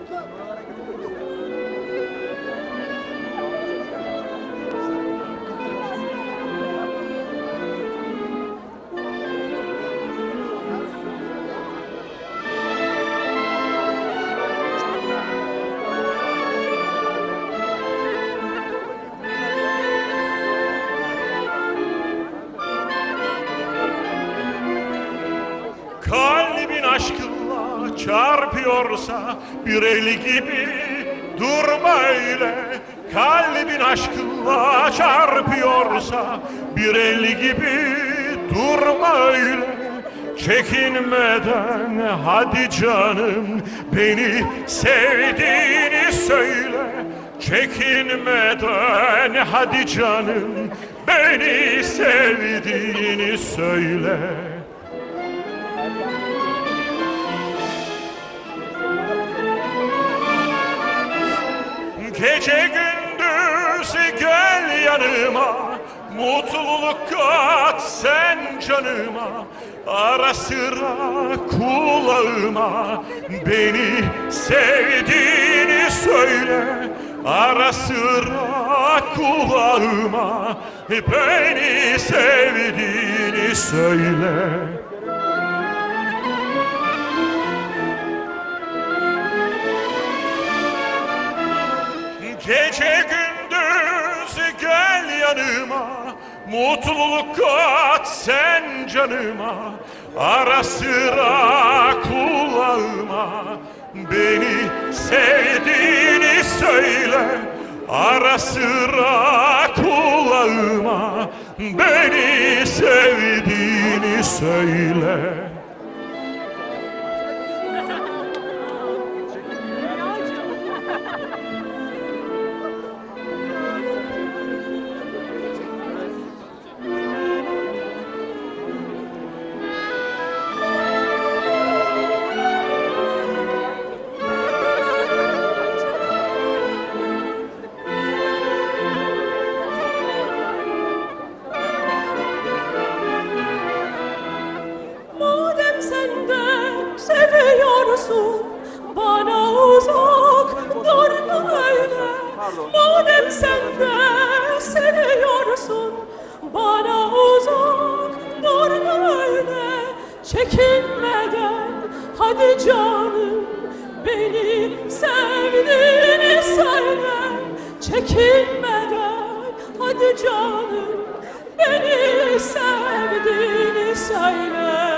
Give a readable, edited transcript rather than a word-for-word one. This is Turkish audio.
Kalbin aşkınla çarpıyorsa bir el gibi durma öyle. Kalbin aşkınla çarpıyorsa bir el gibi durma öyle. Çekinmeden hadi canım beni sevdiğini söyle. Çekinmeden hadi canım beni sevdiğini söyle. Gece gündüz gel yanıma, mutluluk kat sen canıma. Ara sıra kulağıma beni sevdiğini söyle. Ara sıra kulağıma beni sevdiğini söyle. Gece gündüz gel yanıma, mutluluk kat sen canıma. Ara sıra kulağıma beni sevdiğini söyle. Ara sıra kulağıma beni sevdiğini söyle. Seviyorsun, bana uzak durma öyle. Madem sen de seviyorsun, bana uzak durma öyle. Çekinmeden hadi canım beni sevdiğini söyle. Çekinmeden hadi canım beni sevdiğini söyle.